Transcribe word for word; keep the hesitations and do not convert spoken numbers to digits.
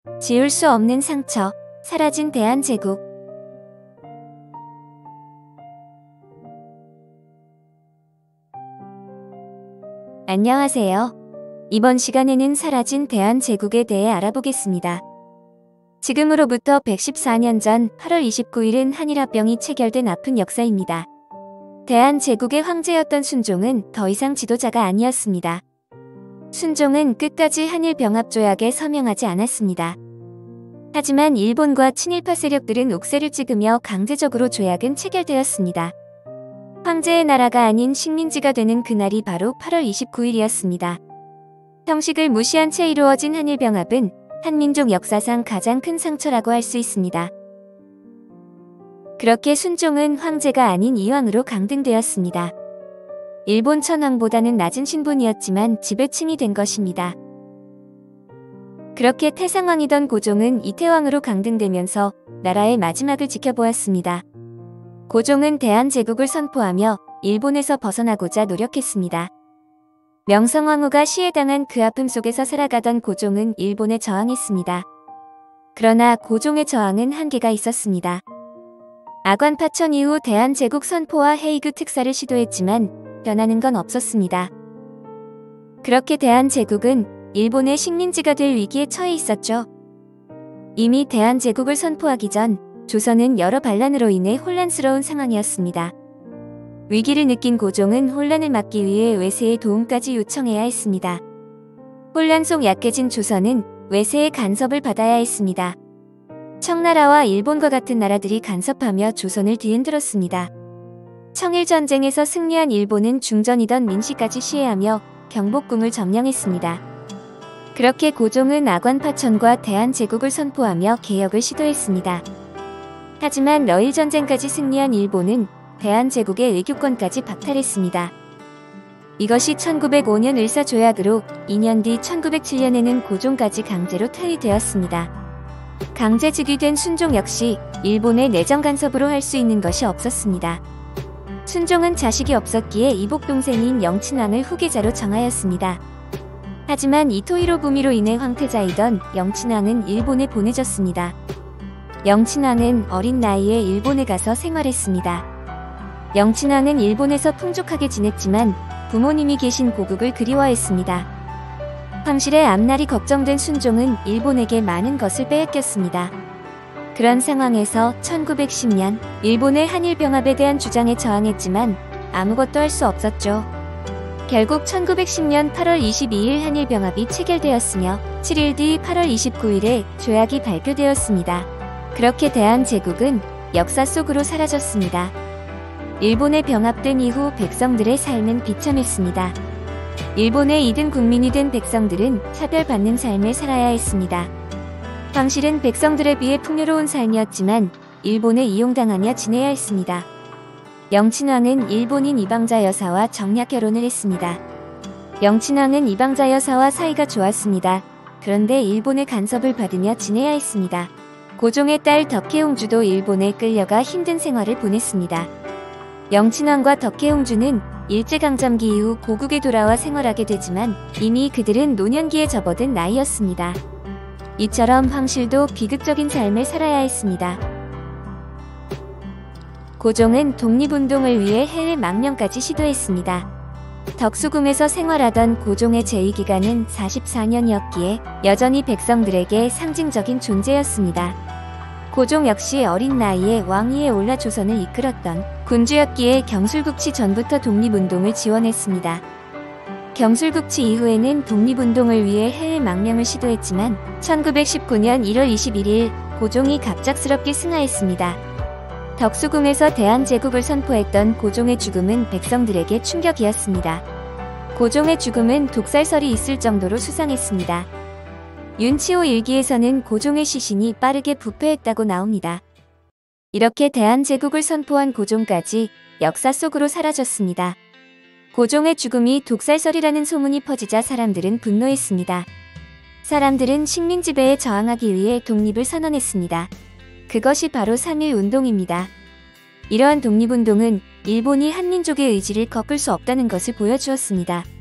지울 수 없는 상처, 사라진 대한제국. 안녕하세요. 이번 시간에는 사라진 대한제국에 대해 알아보겠습니다. 지금으로부터 백십사 년 전 팔월 이십구일은 한일합병이 체결된 아픈 역사입니다. 대한제국의 황제였던 순종은 더 이상 지도자가 아니었습니다. 순종은 끝까지 한일병합조약에 서명하지 않았습니다. 하지만 일본과 친일파 세력들은 옥새를 찍으며 강제적으로 조약은 체결되었습니다. 황제의 나라가 아닌 식민지가 되는 그날이 바로 팔월 이십구일이었습니다. 형식을 무시한 채 이루어진 한일병합은 한민족 역사상 가장 큰 상처라고 할 수 있습니다. 그렇게 순종은 황제가 아닌 이황으로 강등되었습니다. 일본 천황보다는 낮은 신분이었지만 지배층이 된 것입니다. 그렇게 태상왕이던 고종은 이태왕으로 강등되면서 나라의 마지막을 지켜보았습니다. 고종은 대한제국을 선포하며 일본에서 벗어나고자 노력했습니다. 명성황후가 시해당한 그 아픔 속에서 살아가던 고종은 일본에 저항했습니다. 그러나 고종의 저항은 한계가 있었습니다. 아관파천 이후 대한제국 선포와 헤이그 특사를 시도했지만 변하는 건 없었습니다. 그렇게 대한제국은 일본의 식민지가 될 위기에 처해 있었죠. 이미 대한제국을 선포하기 전 조선은 여러 반란으로 인해 혼란스러운 상황이었습니다. 위기를 느낀 고종은 혼란을 막기 위해 외세의 도움까지 요청해야 했습니다. 혼란 속 약해진 조선은 외세의 간섭을 받아야 했습니다. 청나라와 일본과 같은 나라들이 간섭하며 조선을 뒤흔들었습니다. 청일전쟁에서 승리한 일본은 중전이던 민씨까지 시해하며 경복궁을 점령했습니다. 그렇게 고종은 아관파천과 대한제국을 선포하며 개혁을 시도했습니다. 하지만 러일전쟁까지 승리한 일본은 대한제국의 외교권까지 박탈했습니다. 이것이 천구백오년 을사조약으로 이 년 뒤 천구백칠년에는 고종까지 강제로 퇴위되었습니다. 강제 즉위된 순종 역시 일본의 내정 간섭으로 할 수 있는 것이 없었습니다. 순종은 자식이 없었기에 이복 동생인 영친왕을 후계자로 정하였습니다. 하지만 이토히로 부미로 인해 황태자이던 영친왕은 일본에 보내졌습니다. 영친왕은 어린 나이에 일본에 가서 생활했습니다. 영친왕은 일본에서 풍족하게 지냈지만 부모님이 계신 고국을 그리워했습니다. 황실의 앞날이 걱정된 순종은 일본에게 많은 것을 빼앗겼습니다. 그런 상황에서 천구백십년 일본의 한일병합에 대한 주장에 저항했지만 아무것도 할 수 없었죠. 결국 천구백십년 팔월 이십이일 한일병합이 체결되었으며 칠 일 뒤 팔월 이십구일에 조약이 발표되었습니다. 그렇게 대한제국은 역사 속으로 사라졌습니다. 일본에 병합된 이후 백성들의 삶은 비참했습니다. 일본의 이등 국민이 된 백성들은 차별받는 삶을 살아야 했습니다. 황실은 백성들에 비해 풍요로운 삶이었지만 일본에 이용당하며 지내야 했습니다. 영친왕은 일본인 이방자 여사와 정략 결혼을 했습니다. 영친왕은 이방자 여사와 사이가 좋았습니다. 그런데 일본의 간섭을 받으며 지내야 했습니다. 고종의 딸 덕혜옹주도 일본에 끌려가 힘든 생활을 보냈습니다. 영친왕과 덕혜옹주는 일제강점기 이후 고국에 돌아와 생활하게 되지만 이미 그들은 노년기에 접어든 나이였습니다. 이처럼 황실도 비극적인 삶을 살아야 했습니다. 고종은 독립운동을 위해 해외 망명까지 시도했습니다. 덕수궁에서 생활하던 고종의 재위기간은 사십사년이었기에 여전히 백성들에게 상징적인 존재였습니다. 고종 역시 어린 나이에 왕위에 올라 조선을 이끌었던 군주였기에 경술국치 전부터 독립운동을 지원했습니다. 경술국치 이후에는 독립운동을 위해 해외 망명을 시도했지만 천구백십구년 일월 이십일일 고종이 갑작스럽게 승하했습니다. 덕수궁에서 대한제국을 선포했던 고종의 죽음은 백성들에게 충격이었습니다. 고종의 죽음은 독살설이 있을 정도로 수상했습니다. 윤치호 일기에서는 고종의 시신이 빠르게 부패했다고 나옵니다. 이렇게 대한제국을 선포한 고종까지 역사 속으로 사라졌습니다. 고종의 죽음이 독살설이라는 소문이 퍼지자 사람들은 분노했습니다. 사람들은 식민 지배에 저항하기 위해 독립을 선언했습니다. 그것이 바로 삼일 운동입니다. 이러한 독립운동은 일본이 한민족의 의지를 꺾을 수 없다는 것을 보여주었습니다.